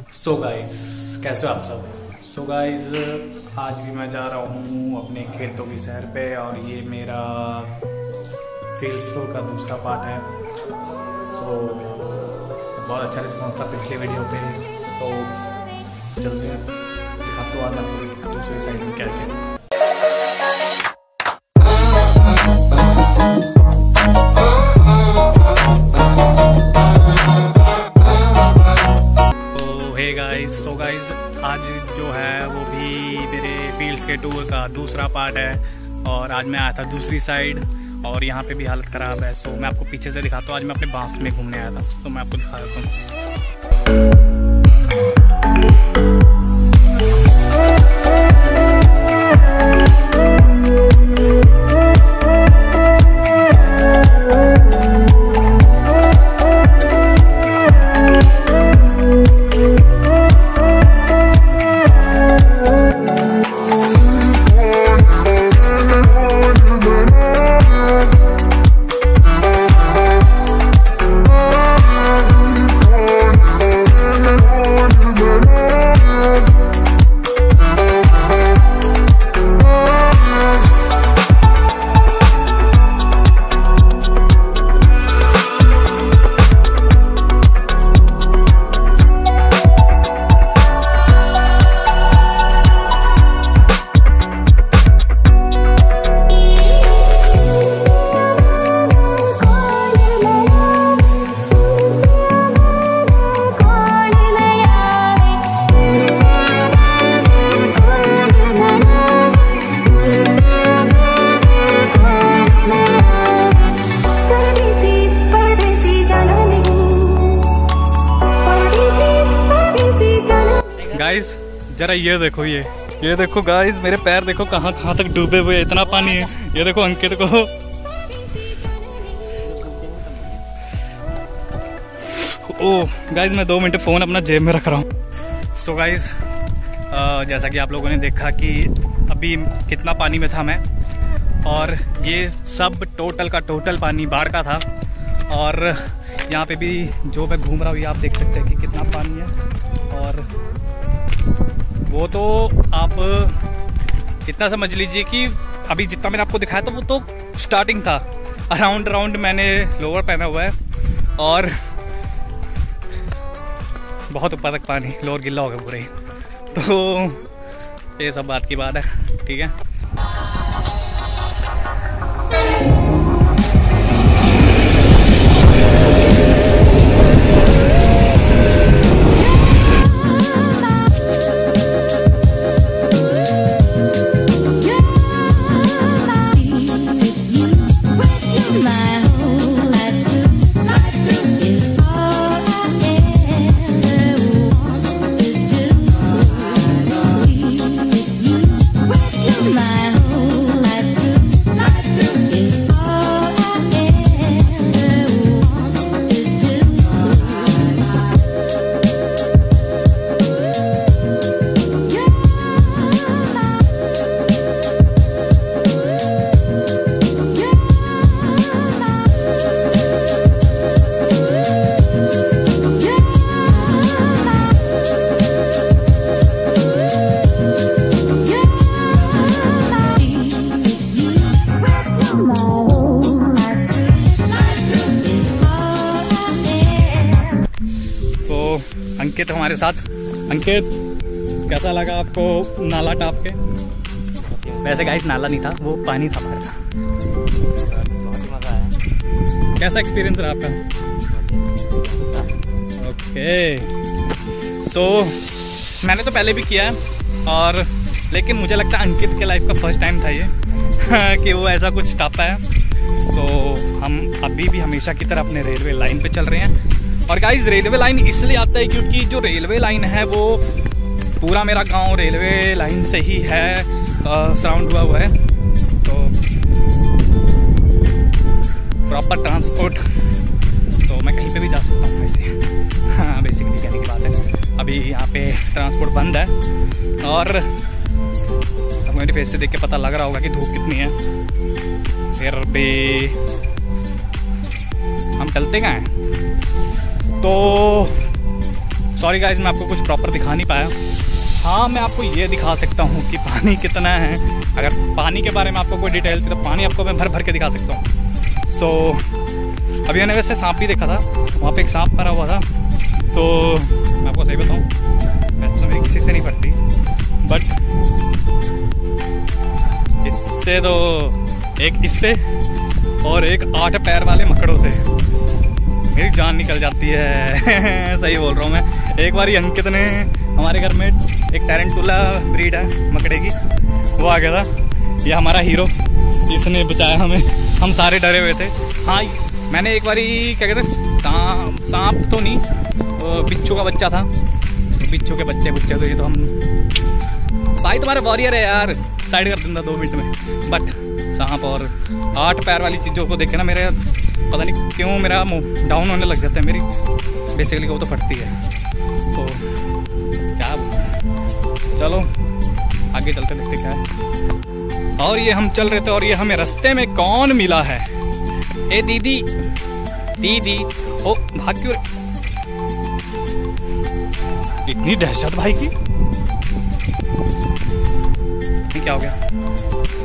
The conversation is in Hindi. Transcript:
सो गाइज कैसे हो आप सब। सो गाइज आज भी मैं जा रहा हूँ अपने खेतों की सैर पे और ये मेरा फील्ड स्टोर का दूसरा पार्ट है। सो बहुत अच्छा रिस्पॉन्स था पिछले वीडियो पे, तो चलते हैं दिखाते हो आज आपको दूसरी साइड में क्या है। सो गाइज आज जो है वो भी मेरे फील्ड्स के टूर का दूसरा पार्ट है और आज मैं आया था दूसरी साइड और यहाँ पे भी हालत ख़राब है। सो मैं आपको पीछे से दिखाता हूँ। आज मैं अपने बांस में घूमने आया था, तो मैं आपको दिखा देता हूँ। गाइस जरा ये देखो, ये देखो गाइस, मेरे पैर देखो कहाँ कहाँ तक डूबे हुए, इतना पानी है। ये देखो अंकित को। ओह गाइस मैं 2 मिनट फ़ोन अपना जेब में रख रहा हूँ। सो गाइस जैसा कि आप लोगों ने देखा कि अभी कितना पानी में था मैं, और ये सब टोटल का टोटल पानी बाढ़ का था। और यहाँ पे भी जो मैं घूम रहा हूँ ये आप देख सकते हैं कि कितना पानी है। और वो तो आप इतना समझ लीजिए कि अभी जितना मैंने आपको दिखाया था वो तो स्टार्टिंग था। अराउंड मैंने लोअर पहना हुआ है और बहुत ऊपर तक पानी, लोअर गिल्ला हो गया पूरे। तो ये सब बात की बात है, ठीक है। अंकित हमारे साथ। अंकित कैसा लगा आपको नाला टाप के? वैसे गाइस नाला नहीं था, वो पानी था बाहर का। बहुत मजा आया। कैसा एक्सपीरियंस रहा आपका? ओके सो मैंने तो पहले भी किया है, और लेकिन मुझे लगता है अंकित के लाइफ का फर्स्ट टाइम था ये कि वो ऐसा कुछ टापा है। तो हम अभी भी हमेशा की तरह अपने रेलवे लाइन पे चल रहे हैं। और गाइस रेलवे लाइन इसलिए आता है क्योंकि जो रेलवे लाइन है वो पूरा मेरा गांव रेलवे लाइन से ही है सराउंड हुआ है। तो प्रॉपर ट्रांसपोर्ट, तो मैं कहीं पे भी जा सकता हूँ वैसे। हाँ बेसिकली कहने की बात है, अभी यहाँ पे ट्रांसपोर्ट बंद है। और अब मेरे फेस से देख के पता लग रहा होगा कि धूप कितनी है। फिर भी हम चलते कहाँ हैं? तो सॉरी गाइज, मैं आपको कुछ प्रॉपर दिखा नहीं पाया। हाँ, मैं आपको ये दिखा सकता हूँ कि पानी कितना है। अगर पानी के बारे में आपको कोई डिटेल थी तो पानी आपको मैं भर भर के दिखा सकता हूँ। सो अभी मैंने वैसे सांप भी देखा था, वहाँ पे एक सांप पड़ा हुआ था। तो मैं आपको सही बताऊँ, वैसे तो मेरी किसी से नहीं पड़ती, बट इससे तो एक इससे और एक 8 पैर वाले मकड़ों से मेरी जान निकल जाती है। सही बोल रहा हूँ मैं। एक बार अंकित ने हमारे घर में एक टैरेंटुला ब्रीड है मकड़े की, वो आ गया था। ये हमारा हीरो, इसने बचाया हमें। हम सारे डरे हुए थे। हाँ, मैंने एक बारी क्या कहते हैं, सांप तो नहीं, बिच्छू का बच्चा था। तो बिच्छू के बच्चे तो ये तो हम भाई तुम्हारे वॉरियर है यार, साइड कर दूँगा 2 मिनट में। बट सांप और 8 पैर वाली चीज़ों को देखे ना मेरे पता नहीं क्यों मेरा मुँह डाउन होने लग जाता है। मेरी बेसिकली वो तो फटती है। तो क्या चलो आगे चलते देखते क्या है। और ये हम चल रहे थे और ये हमें रास्ते में कौन मिला है? ए दीदी, दीदी, ओ भाग क्यों? इतनी दहशत भाई की, क्या हो गया?